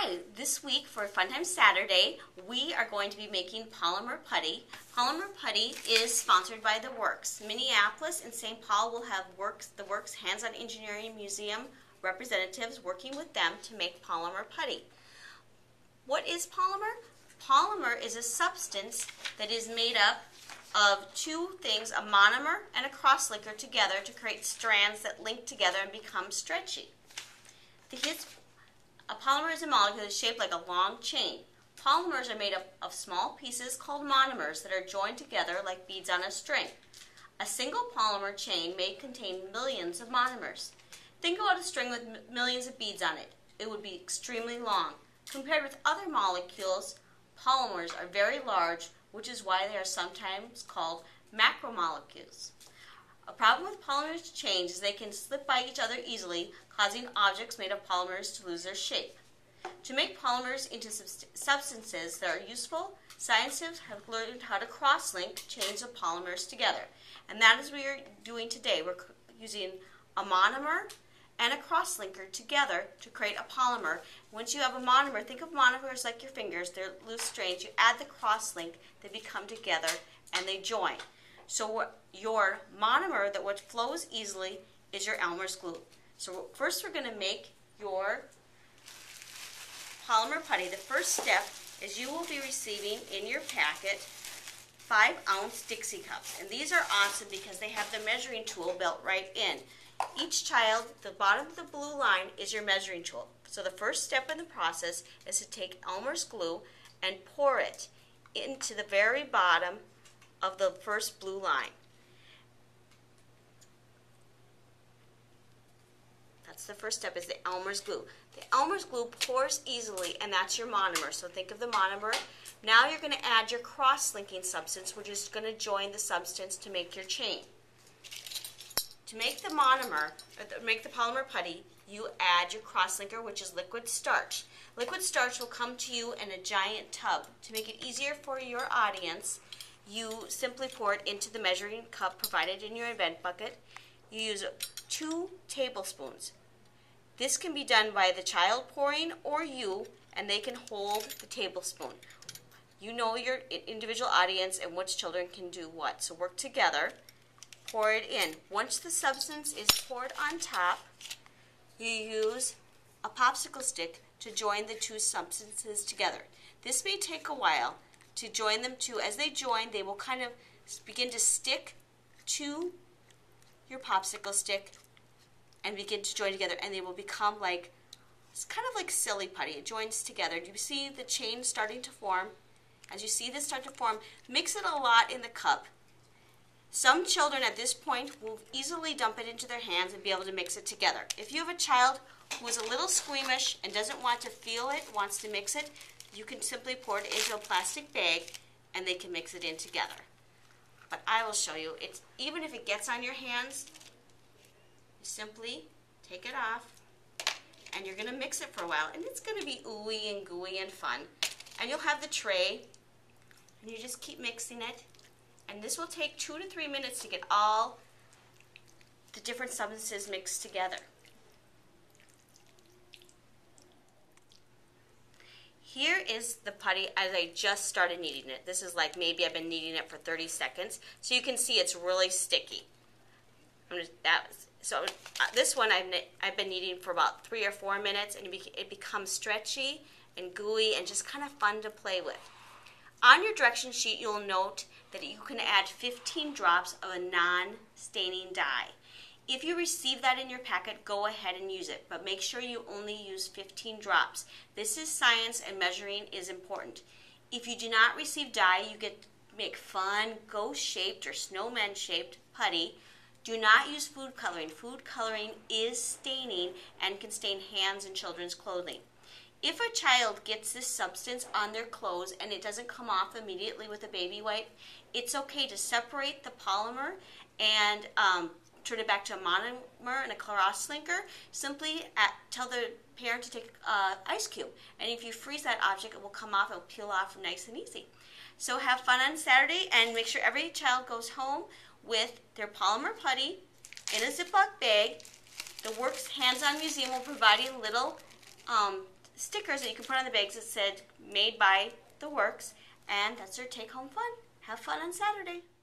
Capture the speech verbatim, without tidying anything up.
Hi, this week for Fun Time Saturday, we are going to be making polymer putty. Polymer putty is sponsored by The Works. Minneapolis and Saint Paul will have Works, The Works Hands-On Engineering Museum representatives working with them to make polymer putty. What is polymer? Polymer is a substance that is made up of two things, a monomer and a crosslinker together to create strands that link together and become stretchy. The his, A polymer is a molecule that is shaped like a long chain. Polymers are made up of small pieces called monomers that are joined together like beads on a string. A single polymer chain may contain millions of monomers. Think about a string with m millions of beads on it. It would be extremely long. Compared with other molecules, polymers are very large, which is why they are sometimes called macromolecules. A problem with polymer chains is they can slip by each other easily, causing objects made of polymers to lose their shape. To make polymers into substances that are useful, scientists have learned how to cross-link chains of polymers together. And that is what we're doing today. We're using a monomer and a cross-linker together to create a polymer. Once you have a monomer, think of monomers like your fingers. They're loose strands. You add the cross-link, they become together, and they join. So your monomer that what flows easily is your Elmer's glue. So first we're going to make your polymer putty. The first step is you will be receiving in your packet five ounce Dixie cups. And these are awesome because they have the measuring tool built right in. Each child, the bottom of the blue line is your measuring tool. So the first step in the process is to take Elmer's glue and pour it into the very bottom of the first blue line. That's the first step, is the Elmer's glue. The Elmer's glue pours easily, and that's your monomer. So think of the monomer. Now you're going to add your cross-linking substance, which is going to join the substance to make your chain. To make the monomer, or make the polymer putty, you add your cross-linker, which is liquid starch. Liquid starch will come to you in a giant tub. To make it easier for your audience, you simply pour it into the measuring cup provided in your event bucket. You use two tablespoons. This can be done by the child pouring or you, and they can hold the tablespoon. You know your individual audience and which children can do what. So work together. Pour it in. Once the substance is poured on top, you use a popsicle stick to join the two substances together. This may take a while to join them to. As they join, they will kind of begin to stick to your popsicle stick and begin to join together, and they will become like, it's kind of like silly putty. It joins together. Do you see the chain starting to form? As you see this start to form, mix it a lot in the cup. Some children at this point will easily dump it into their hands and be able to mix it together. If you have a child who is a little squeamish and doesn't want to feel it, wants to mix it, you can simply pour it into a plastic bag and they can mix it in together. But I will show you. It's, even if it gets on your hands, you simply take it off and you're going to mix it for a while. And it's going to be ooey and gooey and fun. And you'll have the tray and you just keep mixing it. And this will take two to three minutes to get all the different substances mixed together. Here is the putty as I just started kneading it. This is like maybe I've been kneading it for thirty seconds. So you can see it's really sticky. I'm just, that was, so uh, this one I've, I've been kneading for about three or four minutes, and it, be, it becomes stretchy and gooey and just kind of fun to play with. On your direction sheet, you'll note that you can add fifteen drops of a non-staining dye. If you receive that in your packet, go ahead and use it, but make sure you only use fifteen drops. This is science, and measuring is important. If you do not receive dye, you get make fun, ghost-shaped or snowman-shaped putty. Do not use food coloring. Food coloring is staining and can stain hands and children's clothing. If a child gets this substance on their clothes and it doesn't come off immediately with a baby wipe, it's okay to separate the polymer and um, turn it back to a monomer and a cross-linker. Simply at, tell the parent to take an uh, ice cube. And if you freeze that object, it will come off, it will peel off nice and easy. So have fun on Saturday and make sure every child goes home with their polymer putty in a Ziploc bag. The Works Hands-On Museum will provide you little um, stickers that you can put on the bags that said made by The Works, and that's their take-home fun. Have fun on Saturday.